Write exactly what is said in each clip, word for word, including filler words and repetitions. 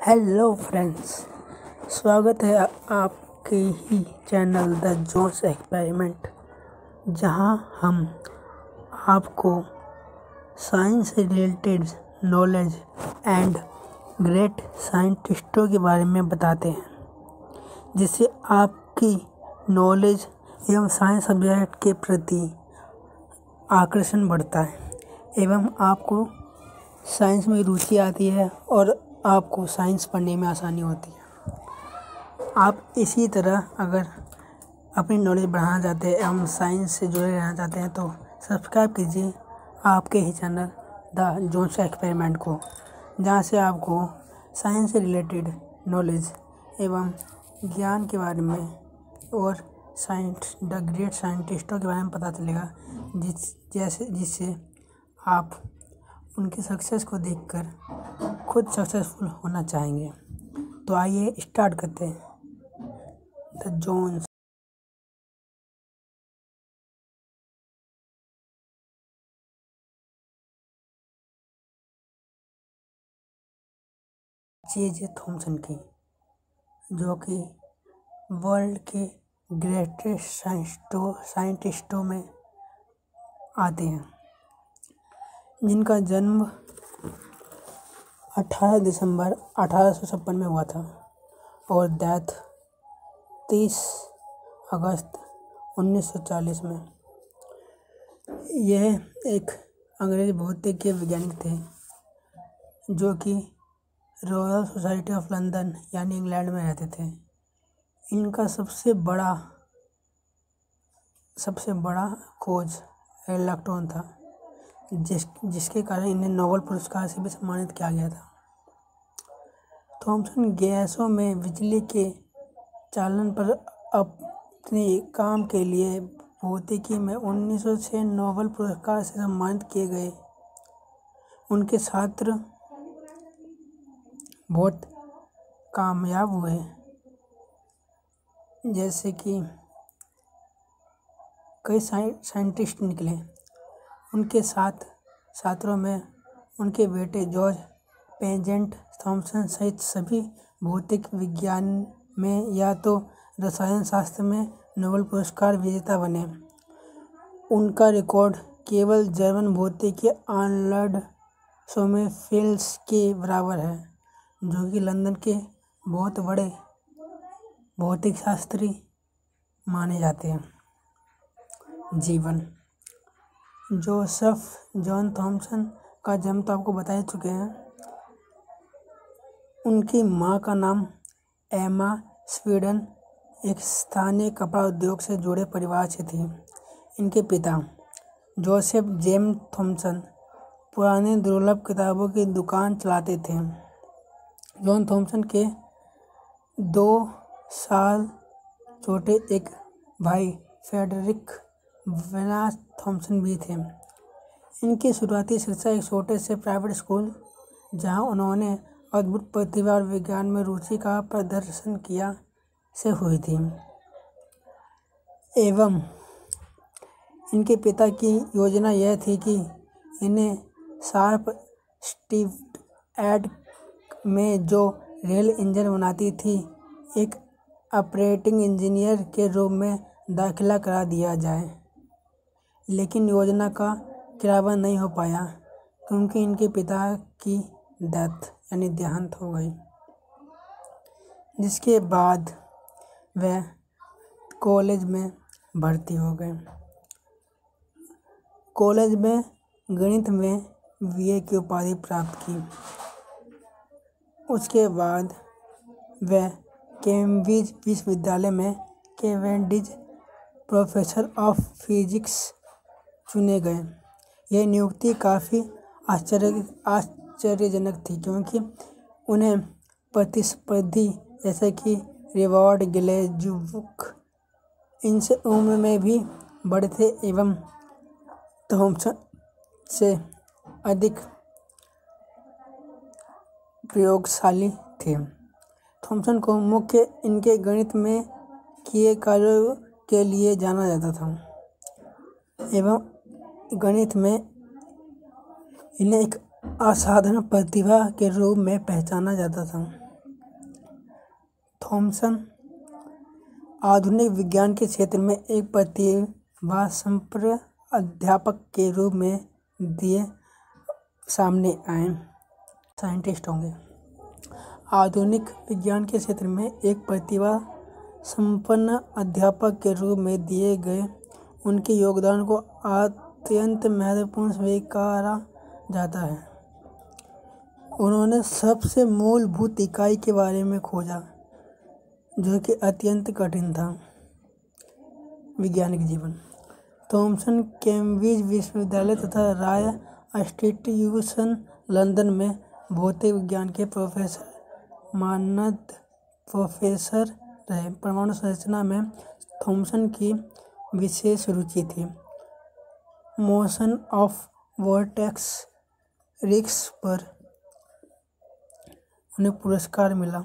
Hello friends, स्वागत है आपके ही चैनल द जोन्स एक्सपेरिमेंट, जहां हम आपको साइंस से रिलेटेड नॉलेज एंड ग्रेट साइंटिस्टों के बारे में बताते हैं, जिससे आपकी नॉलेज एवं साइंस सब्जेक्ट के प्रति आकर्षण बढ़ता है एवं आपको साइंस में रुचि आती है और आपको साइंस पढ़ने में आसानी होती है। आप इसी तरह अगर अपनी नॉलेज बढ़ाना चाहते हैं एवं साइंस से जुड़े रहना चाहते हैं तो सब्सक्राइब कीजिए आपके ही चैनल द जोन्स एक्सपेरिमेंट को, जहां से आपको साइंस से रिलेटेड नॉलेज एवं ज्ञान के बारे में और साइंस द ग्रेट साइंटिस्टों के बारे में पता चलेगा, जिस जैसे जिससे आप उनकी सक्सेस को देखकर खुद सक्सेसफुल होना चाहेंगे। तो आइए स्टार्ट करते हैं the Jones. J J Thomson की, जो कि वर्ल्ड के ग्रेटेस्ट साइंटिस्टों साइंटिस्टों में आते हैं, जिनका जन्म अठारह दिसंबर अठारह सौ छप्पन में हुआ था और डेथ तीस अगस्त उन्नीस सौ चालीस में। यह एक अंग्रेज भौतिकी वैज्ञानिक थे, जो कि रॉयल सोसाइटी ऑफ लंदन यानी इंग्लैंड में रहते थे। इनका सबसे बड़ा सबसे बड़ा खोज इलेक्ट्रॉन था, जिस जिसके कारण इन्हें नोबेल पुरस्कार से भी सम्मानित किया गया था। थॉमसन गैसों में बिजली के चालन पर अपने काम के लिए भौतिकी में उन्नीस सौ छह नोबेल पुरस्कार से सम्मानित किए गए। उनके छात्र बहुत कामयाब हुए, जैसे कि कई साइंटिस्ट निकले। उनके साथ छात्रों में उनके बेटे जॉर्ज पेजेंट थॉमसन सहित सभी भौतिक विज्ञान में या तो रसायन शास्त्र में नोबेल पुरस्कार विजेता बने। उनका रिकॉर्ड केवल जर्मन भौतिकी आर्नल्ड सोमेरफेल्ड के बराबर है, जो कि लंदन के बहुत बड़े भौतिक शास्त्री माने जाते हैं। जीवन। जोसेफ जॉन थॉमसन का जन्म तो आपको बता ही चुके हैं। उनकी मां का नाम एमा स्वीडन एक स्थानीय कपड़ा उद्योग से जुड़े परिवार से थी। इनके पिता जोसेफ जेम्स थॉमसन पुरानी दुर्लभ किताबों की दुकान चलाते थे। जॉन थॉमसन के दो साल छोटे एक भाई फ्रेडरिक वेनास थॉमसन भी थे। इनकी शुरुआती शिक्षा एक छोटे से प्राइवेट स्कूल, जहां उन्होंने अद्भुत प्रतिभा और विज्ञान में रुचि का प्रदर्शन किया, से हुई थी। एवं इनके पिता की योजना यह थी कि इन्हें शार्प स्टीव्ड एड में जो रेल इंजन बनाती थी, एक ऑपरेटिंग इंजीनियर के रूप में दाखिला करा दिया जाए। लेकिन योजना का क्रियान्वयन नहीं हो पाया, क्योंकि इनके पिता की डेथ यानी देहांत हो गई, जिसके बाद वह कॉलेज में भर्ती हो गए। कॉलेज में गणित में बीए की उपाधि प्राप्त की। उसके बाद वह कैम्ब्रिज विश्वविद्यालय में कैवेंडिश प्रोफेसर ऑफ फिजिक्स चुने गए। यह नियुक्ति काफ़ी आश्चर्य आश्चर्यजनक थी, क्योंकि उन्हें प्रतिस्पर्धी जैसे कि रिवार्ड ग्लेज़बुक इनसे उम्र में भी बड़े थे एवं थॉमसन से अधिक प्रयोगशाली थे। थॉमसन को मुख्य इनके गणित में किए कार्यों के लिए जाना जाता था एवं गणित में इन्हें एक असाधारण प्रतिभा के रूप में पहचाना जाता था। थॉमसन आधुनिक विज्ञान के क्षेत्र में एक प्रतिभासंपन्न अध्यापक के रूप में दिए सामने आए साइंटिस्ट होंगे। आधुनिक विज्ञान के क्षेत्र में एक प्रतिभा संपन्न अध्यापक के रूप में दिए गए उनके योगदान को अत्यंत महत्वपूर्ण स्वीकारा जाता है। उन्होंने सबसे मूलभूत इकाई के बारे में खोजा जो कि अत्यंत कठिन था। वैज्ञानिक जीवन। थॉमसन कैम्ब्रिज विश्वविद्यालय तथा रॉयल इंस्टीट्यूशन लंदन में भौतिक विज्ञान के प्रोफेसर मानद प्रोफेसर रहे। परमाणु संरचना में थॉमसन की विशेष रुचि थी। मोशन ऑफ वोर्टेक्स रिक्स पर उन्हें पुरस्कार मिला।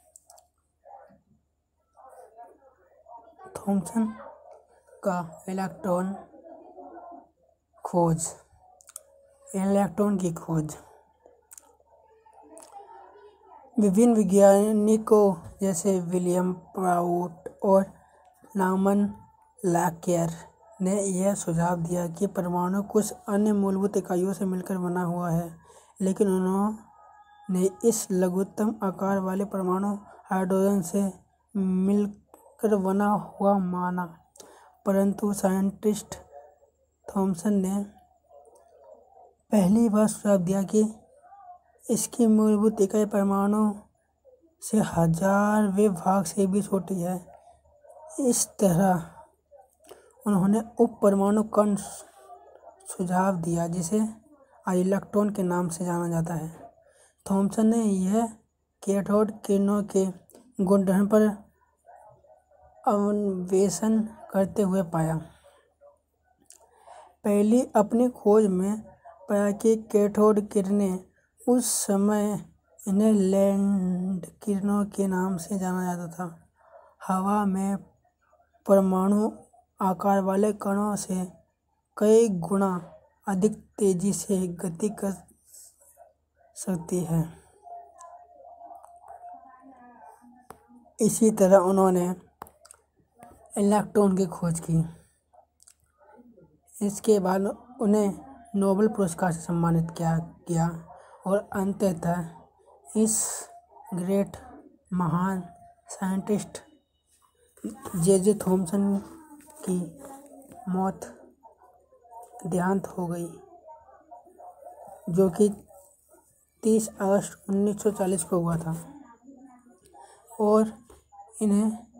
थॉमसन का इलेक्ट्रॉन खोज इलेक्ट्रॉन की खोज विभिन्न वैज्ञानिकों जैसे विलियम प्राउट और नॉर्मन लॉकयर ने यह सुझाव दिया कि परमाणु कुछ अन्य मूलभूत इकाइयों से मिलकर बना हुआ है, लेकिन उन्होंने इस लघुत्तम आकार वाले परमाणु हाइड्रोजन से मिलकर बना हुआ माना। परंतु साइंटिस्ट थॉमसन ने पहली बार सुझाव दिया कि इसकी मूलभूत इकाई परमाणु से हजारवें भाग से भी छोटी है। इस तरह उन्होंने उप परमाणु कण सुझाव दिया जिसे आज इलेक्ट्रॉन के नाम से जाना जाता है। थॉमसन ने यह कैथोड किरणों के गुणधर्म पर अन्वेषण करते हुए पाया। पहली अपनी खोज में पाया कि कैथोड किरणें उस समय इन्हें लैंड किरणों के नाम से जाना जाता था। हवा में परमाणु आकार वाले कणों से कई गुना अधिक तेजी से गति कर सकती है। इसी तरह उन्होंने इलेक्ट्रॉन की खोज की। इसके बाद उन्हें नोबेल पुरस्कार से सम्मानित किया गया और अंततः इस ग्रेट महान साइंटिस्ट जे जे थॉमसन की मौत देहांत हो गई, जो कि तीस अगस्त उन्नीस सौ चालीस को हुआ था और इन्हें